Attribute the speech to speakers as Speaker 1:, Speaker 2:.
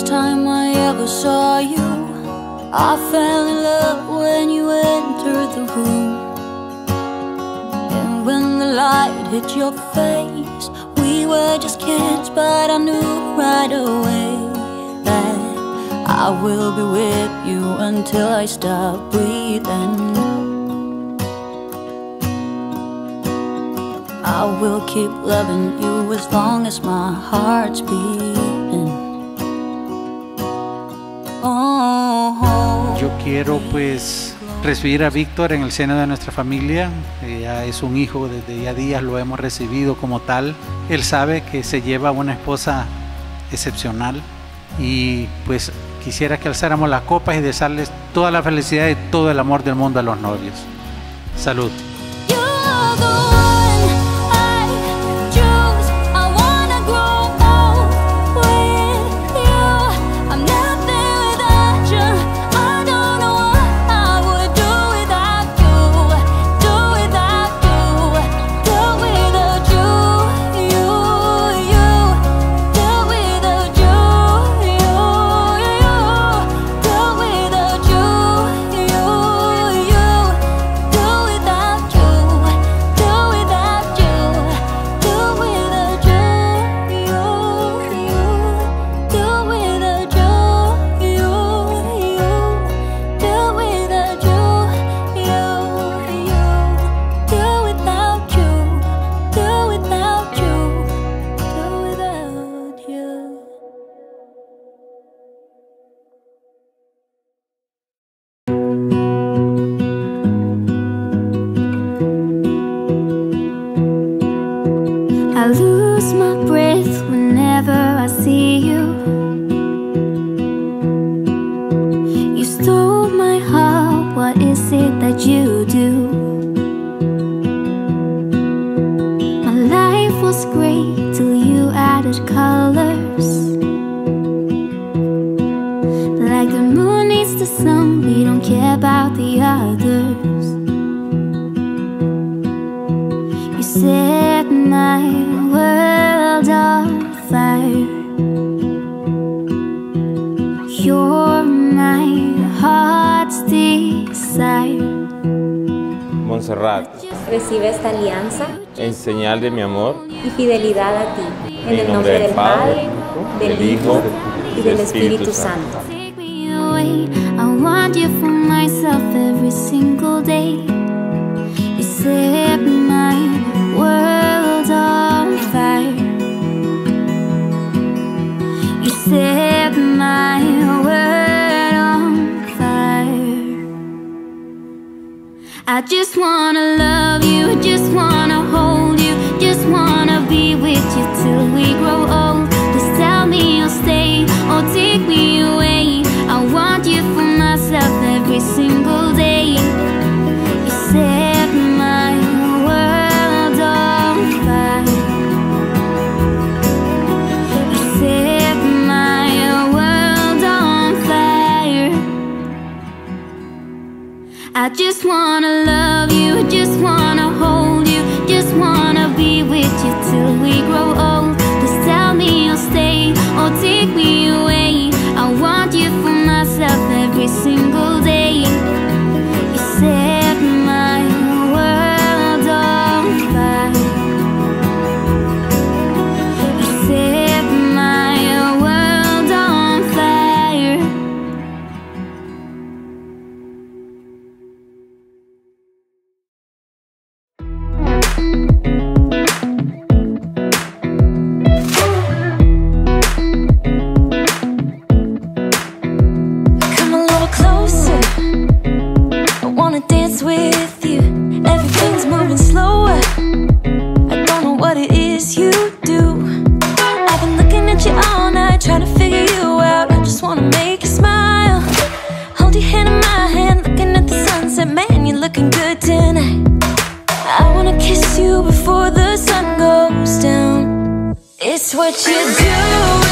Speaker 1: time I ever saw you. I fell in love when you entered the room. And when the light hit your face, we were just kids, but I knew right away that I will be with you until I stop breathing. I will keep loving you as long as my heart's beating.
Speaker 2: Yo quiero pues recibir a Víctor en el seno de nuestra familia. Ya es un hijo, desde ya días lo hemos recibido como tal. Él sabe que se lleva una esposa excepcional y pues quisiera que alzáramos las copas y desearles toda la felicidad y todo el amor del mundo a los novios. Salud.
Speaker 1: I lose my breath whenever I see you. You stole my heart, what is it that you do? My life was great till you added colors. Like the moon needs the sun, we don't care about the others. You set my world on fire. You're my heart's desire.
Speaker 3: Montserrat,
Speaker 4: recibe esta alianza
Speaker 3: en señal de mi amor
Speaker 4: y fidelidad a ti, en el nombre del Padre, del Hijo y del Espíritu Santo.
Speaker 1: Take me away, I want you for myself every single day. You set my world on fire. You set my world on fire. I just wanna love you, just wanna hold you, just wanna be with you till we grow old. Just tell me you'll stay or take me away. I want you for myself every single day. You set my world on fire. You set my world on fire. I just wanna love you, just wanna hold you, just wanna be with you till we grow old. Just tell me you'll stay or take me away. I want you for myself every single day. You set my world on fire. You set my world on fire. Come a little closer, I wanna dance with you. Everything's moving slower, I don't know what it is you do. I've been looking at you all night, trying to figure you out. I just wanna make you smile. Hold your hand in my hand, looking at the sunset. Man, you're looking good tonight. I wanna kiss you before the sun goes down. It's what you do.